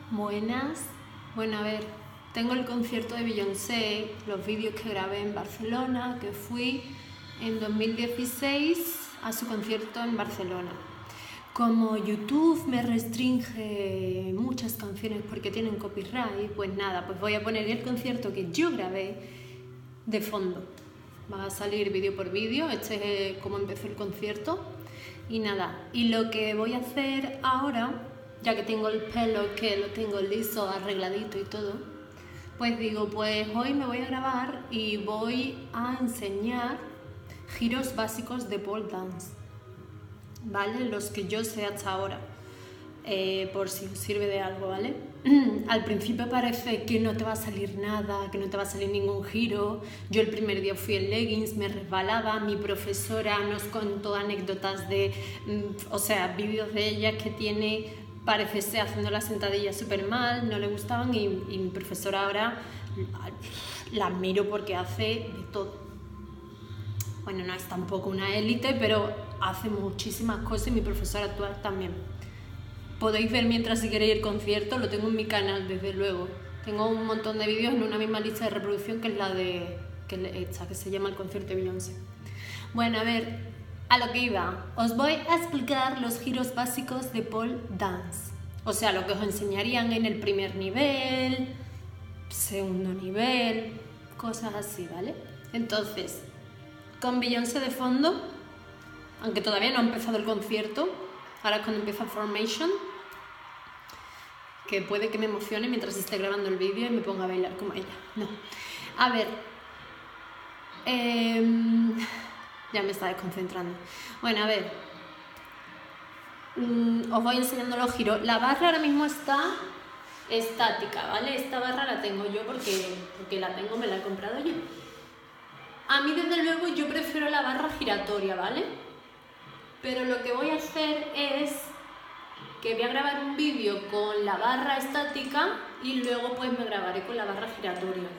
Buenas. Bueno, a ver, tengo el concierto de Beyoncé, los vídeos que grabé en Barcelona, que fui en 2016 a su concierto en Barcelona. Como YouTube me restringe muchas canciones porque tienen copyright, pues nada, pues voy a poner el concierto que yo grabé de fondo. Va a salir vídeo por vídeo, este es cómo empezó el concierto. Y nada, y lo que voy a hacer ahora, ya que tengo el pelo, que lo tengo liso, arregladito y todo, pues digo, pues hoy me voy a grabar y voy a enseñar giros básicos de pole dance, ¿vale? Los que yo sé hasta ahora, por si os sirve de algo, ¿vale? Al principio parece que no te va a salir nada, que no te va a salir ningún giro. Yo el primer día fui en leggings, me resbalaba, mi profesora nos contó anécdotas de, o sea, vídeos de ella que tiene, parece ser haciendo las sentadillas súper mal, no le gustaban y mi profesora ahora la admiro porque hace de todo. Bueno, no es tampoco una élite, pero hace muchísimas cosas y mi profesora actual también. Podéis ver mientras si queréis el concierto, lo tengo en mi canal desde luego. Tengo un montón de vídeos en una misma lista de reproducción que es la de esta, que se llama el concierto de Beyoncé. Bueno, a ver, a lo que iba. Os voy a explicar los giros básicos de pole dance. O sea, lo que os enseñarían en el primer nivel, segundo nivel, cosas así, ¿vale? Entonces, con Beyoncé de fondo, aunque todavía no ha empezado el concierto, ahora es cuando empieza Formation, que puede que me emocione mientras esté grabando el vídeo y me ponga a bailar como ella. No. A ver. Ya me está desconcentrando. Bueno, a ver. Os voy enseñando los giros. La barra ahora mismo está estática, ¿vale? Esta barra la tengo yo porque la tengo, me la he comprado yo. A mí, desde luego, yo prefiero la barra giratoria, ¿vale? Pero lo que voy a hacer es que voy a grabar un vídeo con la barra estática y luego pues me grabaré con la barra giratoria.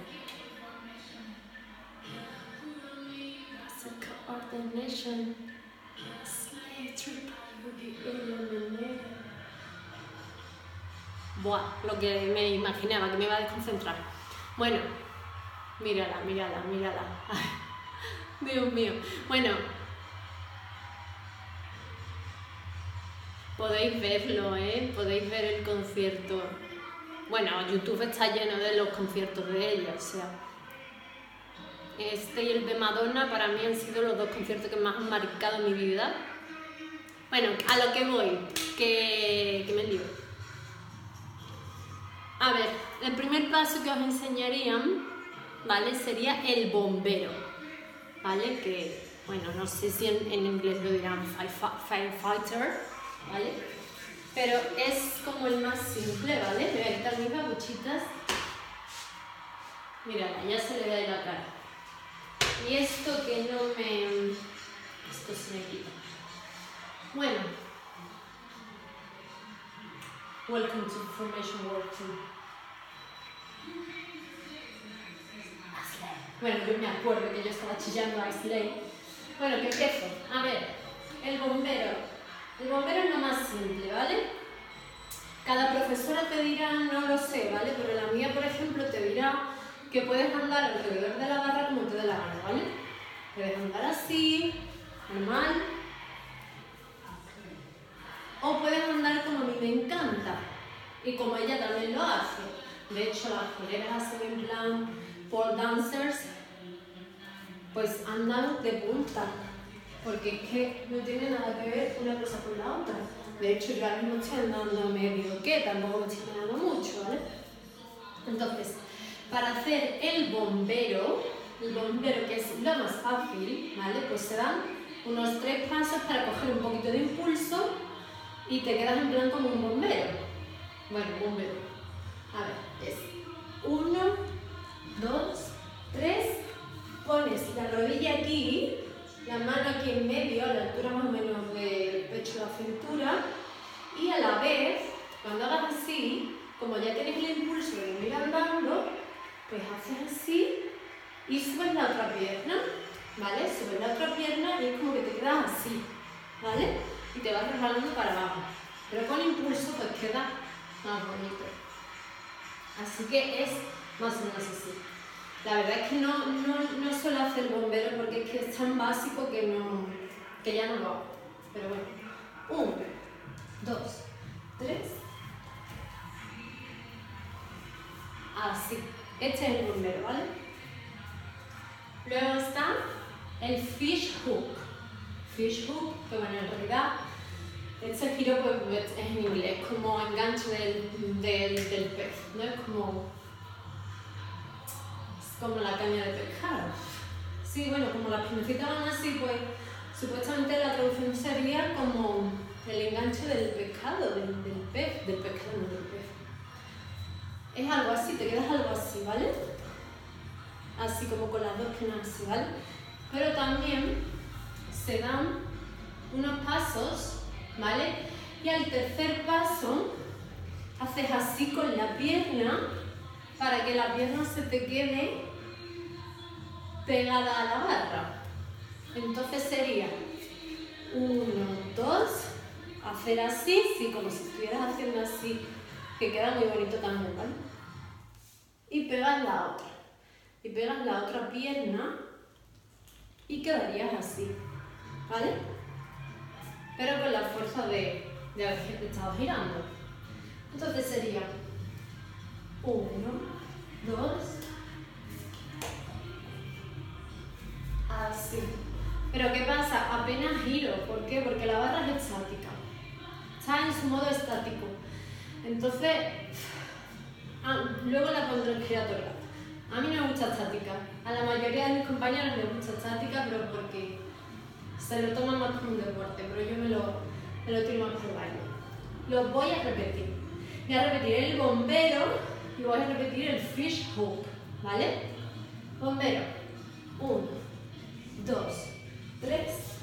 Buah, lo que me imaginaba, que me iba a desconcentrar. Bueno, mírala, mírala, mírala. Dios mío. Bueno, podéis verlo, ¿eh? Podéis ver el concierto. Bueno, YouTube está lleno de los conciertos de ella, o sea. Este y el de Madonna para mí han sido los dos conciertos que más han marcado mi vida. Bueno, a lo que voy, que me lío. A ver, el primer paso que os enseñarían, ¿vale? Sería el bombero, ¿vale? Que, bueno, no sé si en inglés lo dirán firefighter, ¿vale? Pero es como el más simple, ¿vale? Me voy a quitar mis babuchitas. Mírala, ya se le da en la cara. Y esto que no me... Esto se me quita. Bueno. Welcome to Formation World 2. Bueno, yo me acuerdo que yo estaba chillando a Slay. Bueno, que empiezo. A ver, el bombero. El bombero es lo más simple, ¿vale? Cada profesora te dirá, no lo sé, ¿vale? Pero la mía, por ejemplo, te dirá que puedes andar alrededor de la barra como te dé la gana, ¿vale? Puedes andar así, normal. O puedes andar como a mí me encanta. Y como ella también lo hace. De hecho, las colegas hacen en plan pole dancers, pues andan de punta. Porque es que no tiene nada que ver una cosa con la otra. De hecho, yo ahora mismo estoy andando medio que, tampoco me estoy andando mucho, ¿vale? Entonces, para hacer el bombero que es lo más fácil, ¿vale? Pues se dan unos 3 pasos para coger un poquito de impulso y te quedas en plan como un bombero. Bueno, bombero. A ver, es 1, 2, 3, pones la rodilla aquí, la mano aquí en medio, a la altura más o menos del pecho de la cintura, y a la vez, cuando hagas así, como ya tienes el impulso de ir andando, pues haces así y subes la otra pierna, ¿vale? Subes la otra pierna y es como que te quedas así, ¿vale? Y te vas resbalando para abajo. Pero con impulso pues queda más bonito. Así que es más o menos así. La verdad es que no suelo hacer el bombero porque es que es tan básico que ya no lo hago. Pero bueno, 1, 2, 3. Así. Este es el bombero, ¿vale? Luego está el fish hook. Fish hook, que bueno, en realidad este giro pues, es en inglés, como enganche del pez, ¿no? Es como la caña de pescar. Sí, bueno, como las pinecitas van así, pues supuestamente la traducción sería como el enganche del pescado, del pescado, no del pez. Es algo así, te quedas algo así, ¿vale? Así como con las dos piernas así, ¿vale? Pero también se dan unos pasos, ¿vale? Y al tercer paso haces así con la pierna para que la pierna se te quede pegada a la barra. Entonces sería 1, 2, hacer así, sí, como si estuvieras haciendo así, que queda muy bonito también, ¿vale? Y pegas la otra. Y pegas la otra pierna y quedarías así, ¿vale? Pero con la fuerza de haber estado girando. Entonces sería 1, 2, así. Pero ¿qué pasa? Apenas giro. ¿Por qué? Porque la barra es estática. Está en su modo estático. Entonces, luego la pondré giratoria. A mí no me gusta estática. A la mayoría de mis compañeros les gusta estática, pero porque se lo toman más como un deporte. Pero yo me lo tiro más por baile. Lo voy a repetir. Voy a repetir el bombero y voy a repetir el fish hook. ¿Vale? Bombero. 1, 2, 3.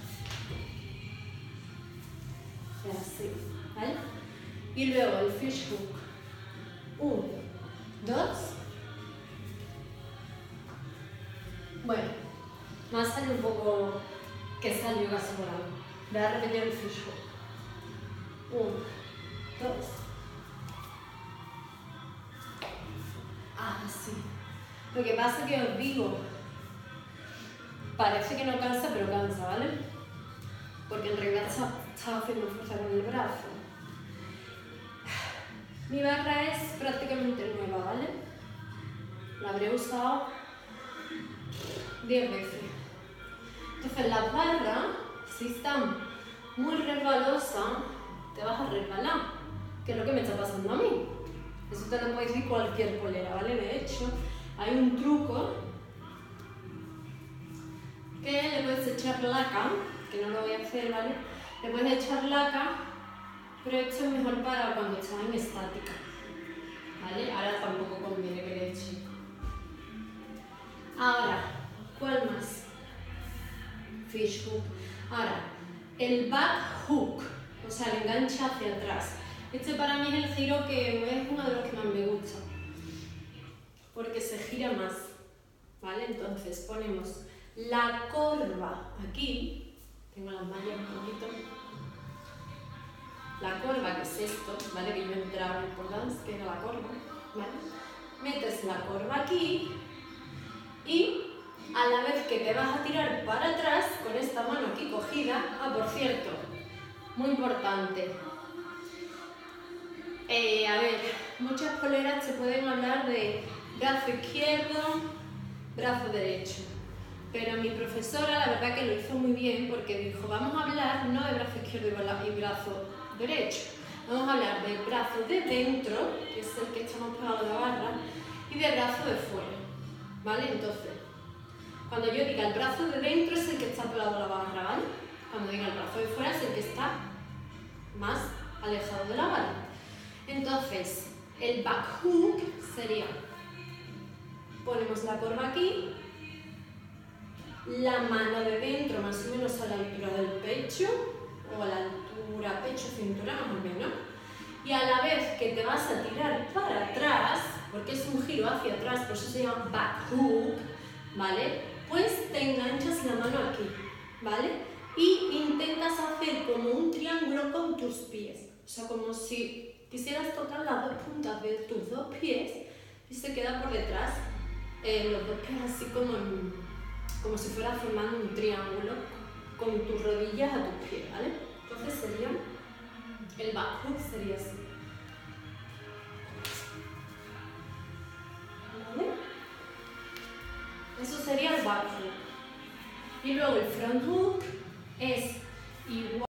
Y así. ¿Vale? Y luego el fish hook. 1, 2. Bueno, me va a salir un poco que salió casi volando. Voy a repetir el fish hook. 1, 2. Así. Lo que pasa es que os digo, parece que no cansa, pero cansa, ¿vale? Porque en realidad está haciendo fuerza con el brazo. Mi barra es prácticamente nueva, ¿vale? La habré usado 10 veces. Entonces las barras, si están muy resbalosas, te vas a resbalar, que es lo que me está pasando a mí. Eso te lo puede decir cualquier polera, ¿vale? De hecho, hay un truco que le puedes echar laca, que no lo voy a hacer, ¿vale? Le puedes echar laca, pero esto es mejor para cuando estás en estática, ¿vale? Ahora tampoco conviene que le eche. Ahora, ¿cuál más? Fish hook. Ahora, el back hook, o sea, el enganche hacia atrás. Este para mí es el giro que es uno de los que más me gusta, porque se gira más, ¿vale? Entonces ponemos la corva aquí, tengo las mallas un poquito, la corva que es esto, ¿vale? Que yo entraba en pole dance, que era la corva, ¿vale? Metes la corva aquí y a la vez que te vas a tirar para atrás con esta mano aquí cogida, por cierto, muy importante. A ver, muchas poleras te pueden hablar de brazo izquierdo, brazo derecho. Pero mi profesora la verdad que lo hizo muy bien porque dijo, vamos a hablar no de brazo izquierdo y brazo derecho, vamos a hablar del brazo de dentro, que es el que está más pegado a la barra, y del brazo de fuera, ¿vale? Entonces, cuando yo diga el brazo de dentro es el que está pegado a la barra, ¿vale? Cuando diga el brazo de fuera es el que está más alejado de la barra. Entonces, el back hook sería, ponemos la corva aquí, la mano de dentro más o menos a la altura del pecho, o a la altura pecho-cintura más o menos, y a la vez que te vas a tirar para atrás, porque es un giro hacia atrás, por eso se llama back hook, ¿vale? Pues te enganchas la mano aquí, ¿vale? Y intentas hacer como un triángulo con tus pies, o sea, como si quisieras tocar las dos puntas de tus dos pies, y se queda por detrás, los dos pies así como si fuera formando un triángulo con tus rodillas a tus pies, ¿vale? Entonces sería, el back hook sería así. ¿Vale? Eso sería el back hook. Y luego el front hook es igual.